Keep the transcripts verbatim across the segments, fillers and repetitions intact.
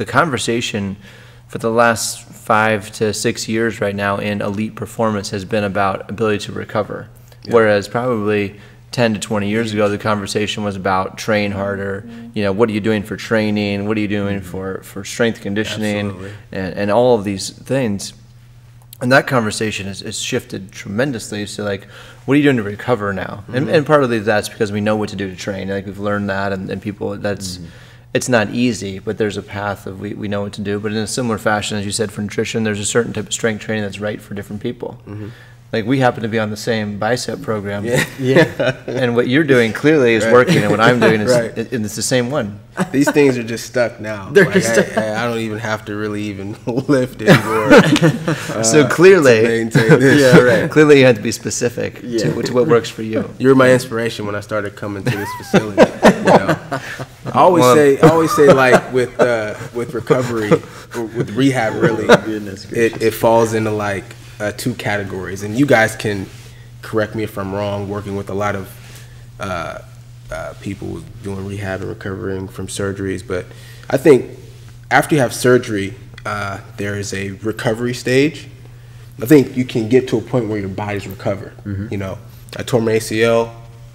the conversation for the last five to six years right now in elite performance has been about ability to recover. Yeah. Whereas probably ten to twenty years ago, the conversation was about train harder. You know, what are you doing for training? What are you doing for, for strength conditioning? And, and all of these things. And that conversation has, has shifted tremendously. So, like, what are you doing to recover now? Mm-hmm. And, and partly that's because we know what to do to train. Like, we've learned that, and, and people, that's, mm-hmm. it's not easy, but there's a path of we, we know what to do. But in a similar fashion, as you said, for nutrition, there's a certain type of strength training that's right for different people. Mm-hmm. Like, we happen to be on the same bicep program. Yeah. yeah. And what you're doing clearly is right. working, and what I'm doing is right. it, it's the same one. These things are just stuck now. They're like, just stuck. I, I don't even have to really even lift anymore. uh, so clearly, maintain this. Yeah, right. Clearly, you have to be specific yeah. to, to what works for you. You were my inspiration when I started coming to this facility. You know, I always well, say, I always say, like with uh, with recovery, with rehab, really, goodness, it it falls into like. Uh, two categories, and you guys can correct me if I'm wrong, working with a lot of uh, uh, people doing rehab and recovering from surgeries, but I think after you have surgery, uh, there is a recovery stage. I think you can get to a point where your body's recovered. Mm-hmm. You know, I tore my A C L,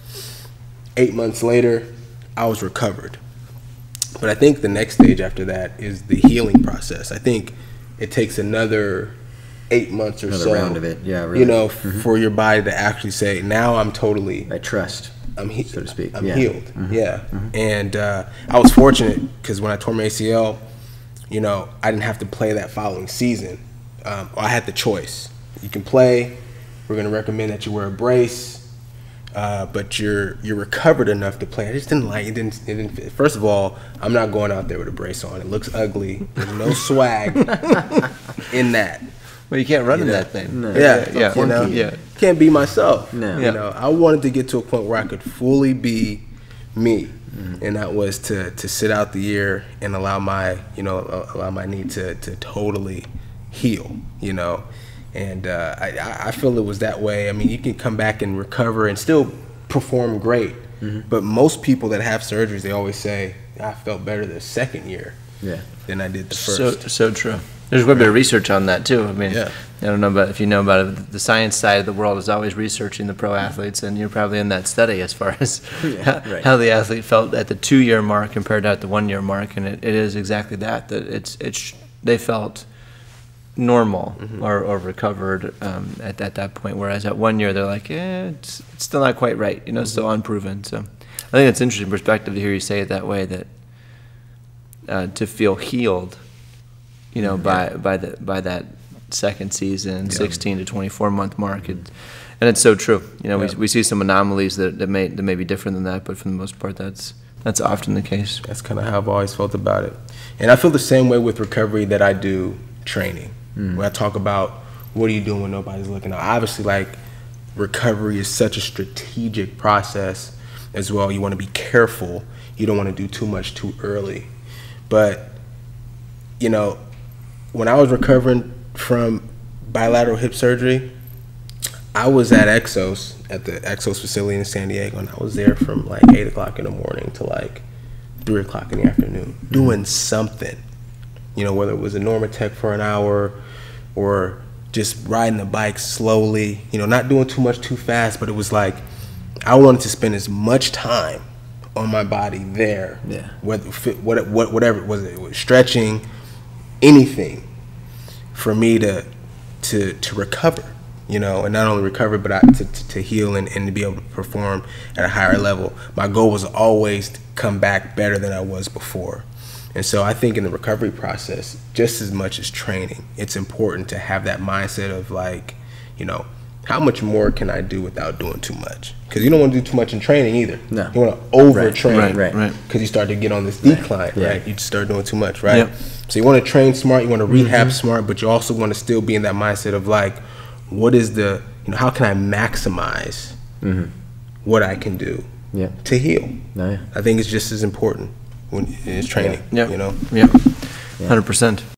eight months later, I was recovered. But I think the next stage after that is the healing process. I think it takes another eight months or Another so, round of it, yeah, really. You know, mm-hmm. for your body to actually say, now I'm totally, I trust, I'm he- so to speak, I'm yeah. healed, mm-hmm. yeah. Mm-hmm. And uh, I was fortunate because when I tore my A C L, you know, I didn't have to play that following season. Um, I had the choice. You can play. We're going to recommend that you wear a brace, uh, but you're you're recovered enough to play. I just didn't like it. Didn't, it didn't fit. First of all, I'm not going out there with a brace on. It looks ugly. There's no swag in that. Well, you can't run you in know? that thing. No. Yeah, yeah, you know, yeah. Can't be myself. No. You Yeah. know, I wanted to get to a point where I could fully be me, mm-hmm. and that was to to sit out the year and allow my you know allow my knee to to totally heal. You know, and uh, I I feel it was that way. I mean, you can come back and recover and still perform great, mm-hmm. but most people that have surgeries, they always say, I felt better the second year yeah. than I did the first. So so true. There's quite a bit of research on that too. I mean, yeah. I don't know about if you know about it. The science side of the world is always researching the pro athletes, and you're probably in that study as far as yeah, how, right. how the athlete felt at the two-year mark compared to at the one-year mark, and it, it is exactly that. That it's it's they felt normal mm-hmm. or, or recovered um, at, at that point, whereas at one year they're like, eh, it's, it's still not quite right. You know, it's mm-hmm. still unproven. So I think it's interesting perspective to hear you say it that way. That uh, to feel healed. You know, by by the by that second season, yeah. sixteen to twenty-four month mark, it, and it's so true. You know, yeah. we we see some anomalies that, that may that may be different than that, but for the most part, that's that's often the case. That's kind of how I've always felt about it, and I feel the same way with recovery that I do training. Mm. When I talk about what are you doing when nobody's looking out, obviously, like recovery is such a strategic process as well. You want to be careful. You don't want to do too much too early, but you know. When I was recovering from bilateral hip surgery, I was at Exos, at the Exos facility in San Diego, and I was there from like eight o'clock in the morning to like three o'clock in the afternoon, mm-hmm. doing something. You know, whether it was a Normatec for an hour or just riding the bike slowly, you know, not doing too much too fast, but it was like I wanted to spend as much time on my body there, yeah. whether, what, what, whatever it was, it was stretching, anything for me to to to recover, you know, and not only recover, but I, to, to to heal and, and to be able to perform at a higher level. My goal was always to come back better than I was before. And so I think in the recovery process, just as much as training, it's important to have that mindset of like, you know, how much more can I do without doing too much? Because you don't want to do too much in training either. No. You want to overtrain, right, right, right. Because you start to get on this decline, right? Yeah. right? You just start doing too much, right? Yep. So you want to train smart, you want to rehab mm-hmm. smart, but you also want to still be in that mindset of like, what is the, you know, how can I maximize mm-hmm. what I can do yeah. to heal? No, yeah. I think it's just as important when it's training, yeah. you know? Yeah, one hundred percent.